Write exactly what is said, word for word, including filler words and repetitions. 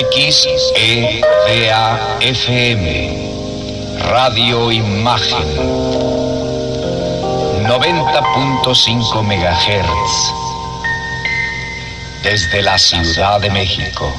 X E D A F M, Radio Imagen, noventa punto cinco megahertz, desde la Ciudad de México.